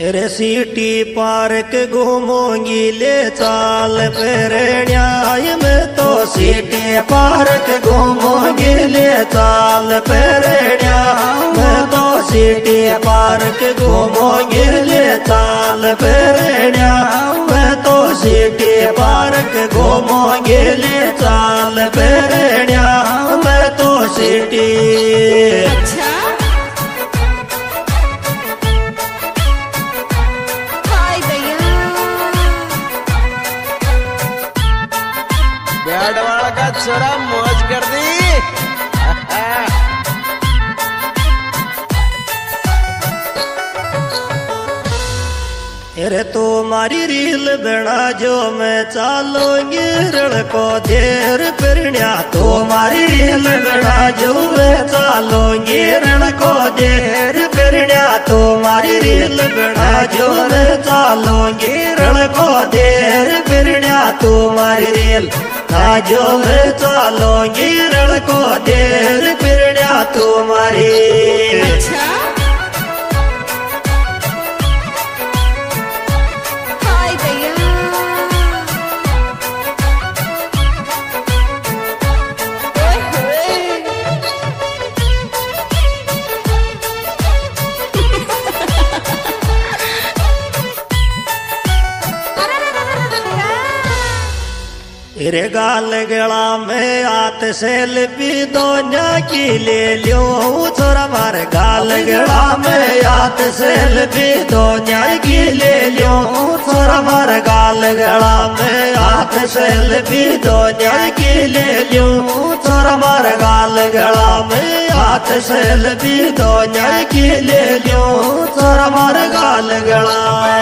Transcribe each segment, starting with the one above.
रे city park घूमोगी ले चाल पेरण्याय में तो सिटी पार्क घूमोगी ले चाल पेरण्या में तो सिटी पार्क घूमोगी ले चाल पेरण्या में तो सिटी पार्क घूमोगी ले चाल पेरण्या में तो सिटी। बैडवाड़ा का छोरा मौज कर दी। अरे तुम्हारी रील बना जो मैं चालूंगी रण को देर पिरण्या तुम्हारी रील बना जो मैं चालूंगी रण को देर पिरण्या तुम्हारी रील बना जो मैं चालूंगी रण को देर पिरण्या तुम्हारी रील जो मैं चालूंगी रण को देर पिरण्या तुम्हारी। रे गाल गला में आत सेल्फी दोनिया की ले लियो छोरा मार गाल गला में आत सेल्फी दोनिया की ले लियो छोरा मार गाल गला में आत सेल्फी दोनिया की ले लियो छोरा मार गाल गला में आत सेल्फी दोनिया की ले लियो छोरा मार गाल गला।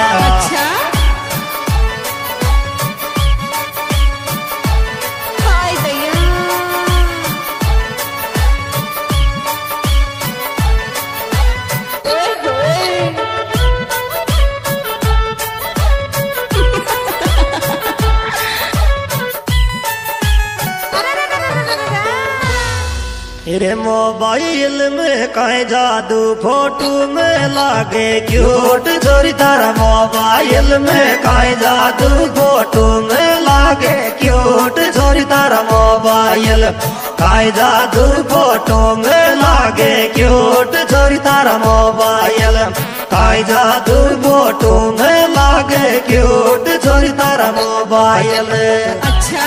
रे मोबाइल में कहीं जादू फोटो में लागे क्यूट छोरी तारा मोबाइल में कहीं जादू फोटो में लागे क्यूट छोरी तारा मोबाइल कहीं जादू फोटो में लागे क्यूट छोरी तारा मोबाइल कहीं जादू फोटो में लागे क्यूट छोरी तारा मोबाइल। अच्छा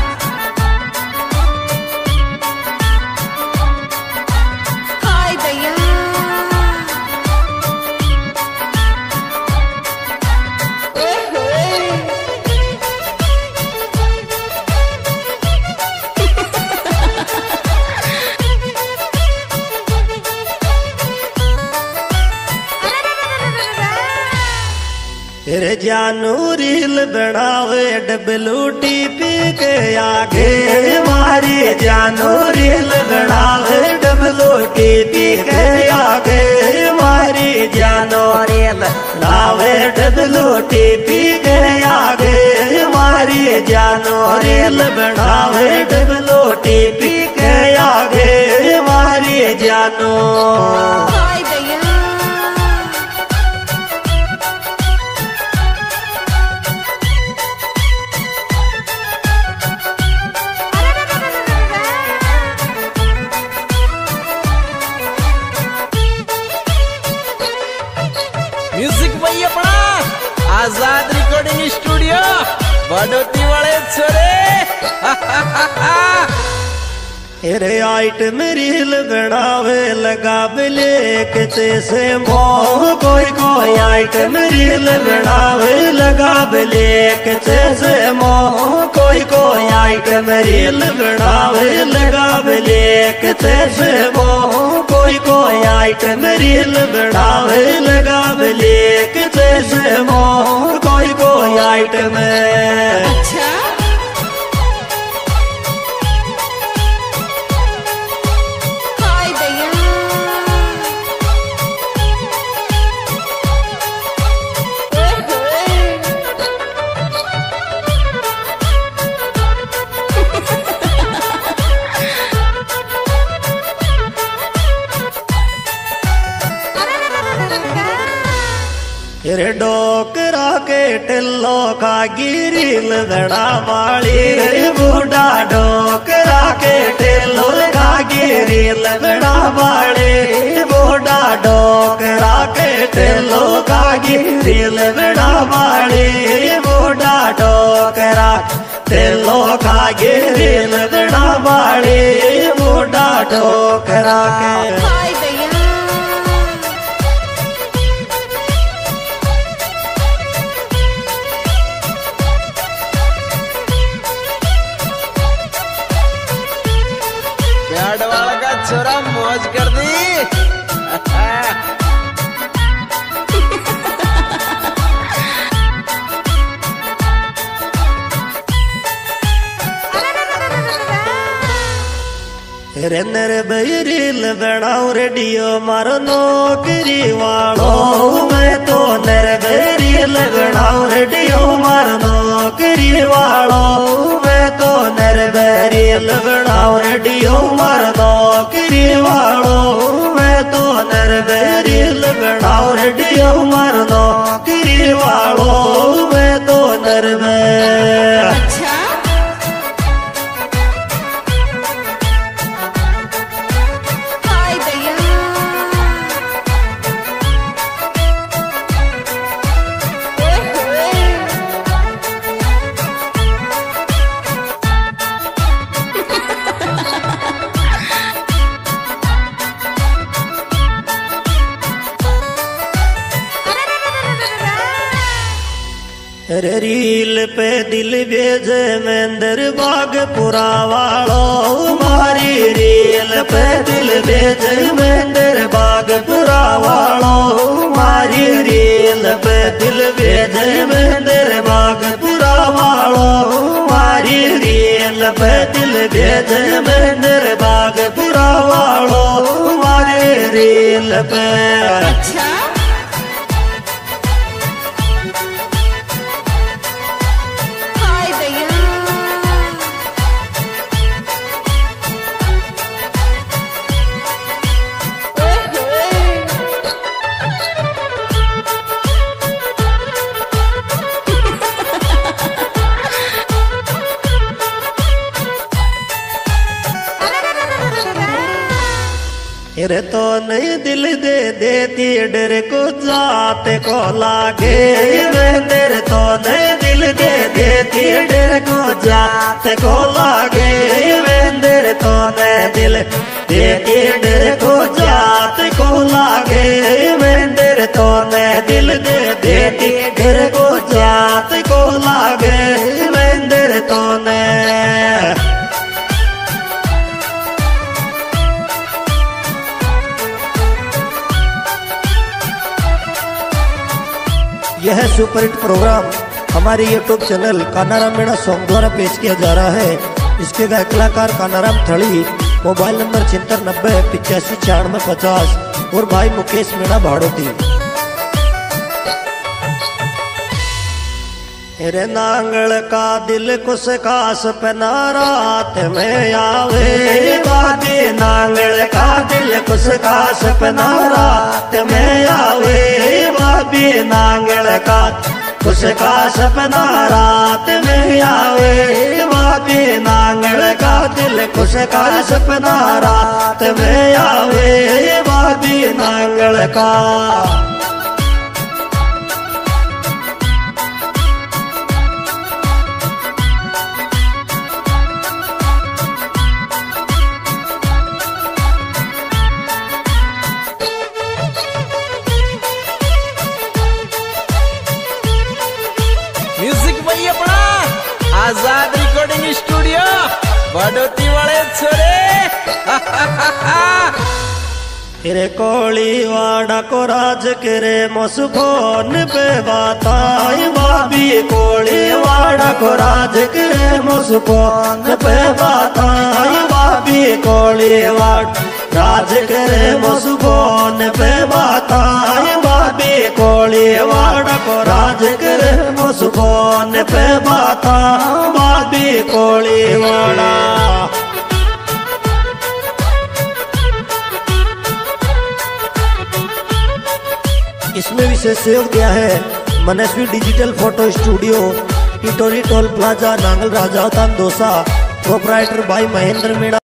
रे जानू रील बनावे WTP के आगे मारी जानू रील बनावे WTP के आगे मारी जानू रील बनावे WTP के आगे मारी जानू रील बनावे WTP के आगे मारी जानू। म्यूजिक भाई अपना आजाद रिकॉर्डिंग स्टूडियो बड़ोती वाले छोरे। रे आइटम रील बनावे लगा ब्लेक से मोह कोई कोई आइटम रील बनावे लगा ब्लेक से मोह कोई कोई आइटम रील बनावे लगा ब्लेक से मोह कोई कोई आइटम रील बनावे लगा ब्लेक से मोह कोई कोई आइटम। अच्छा रे डोकरा के टिल्लो का गिरिल बड़ा माली रे बूढ़ा डोकरा के टिल्लो का गिरिल बड़ा माली बूढ़ा डोकरा के टिल्लो का गिरिल बड़ा माली बूढ़ा डोकरा टिल्लो का गिरिल बड़ा माली बूढ़ा डोकरा के हाय दैया बैड वाला का छोरा मौज कर दी। रे नर बैरिल बनाओ रेडियो मारो नौकरी वालो मैं तो नर बैरिल बनाओ रेडियो मारो नौकरी वालो मैं तो नर बैरिल बनाओ रेडियो मारो नौकरी वालो मैं तो नर बैरिल बनाओ रेडियो मारो नौकरी वालो मैं तो नर बैरिल। अच्छा हाय दैया रे रील पे दिल भेजे मेंदर बागपुरा वालो मारी रील पे दिल भेजे मेंदर बागपुरा वालो मारी रील पे दिल भेजे मेंदर बागपुरा वालो मारी रील पे दिल भेजे मेंदर बागपुरा वालो मारी रील पे। अच्छा हाय दैया रे तो नहीं दिल दे देती डर को जाते को लागे मेंदर तो नहीं दिल दे देती डर को जाते को लागे मेंदर तो नहीं दिल देती डर को जाते को लागे मेंदर तो नहीं दिल दे देती डर को जाते को लागे मेंदर तो नहीं। यह सुपरहिट प्रोग्राम हमारे YouTube channel Kanaram Meena song द्वारा पेश किया जा रहा है। इसके गायक कलाकार कानाराम थड़ी, मोबाइल नंबर 7690859650 और भाई मुकेश मीणा भाड़ोती। रे नांगल का दिल कुछ खास पना रात में आवे बाबी नांगल का दिल कुछ खास पना रात में आवे बाबी नांगल का कुछ खास पना रात में आवे बाबी नांगल का दिल कुछ खास पना रात में आवे बाबी नांगल का। म्यूजिक भाई अपना आजाद रिकॉर्डिंग स्टूडियो बड़ोती वाले छोरे। रे कोली वाड़ा को राज करे मसुफोन पे बताई बाबी कोली वाड़ा को राज करे मसुफोन पे बताई बाबी कोली वाड़ राज करे मसुफोन पे बताई बाबी कोली वाड़ा को राज करे मसुफोन पे बता बाबी कोली वाड़ा। इसमें विशेष सहयोग दिया है Manasvi digital photo studio, Titori toll plaza, Nangal Raja, Tandosa, proprietor भाई महेंद्र मीणा।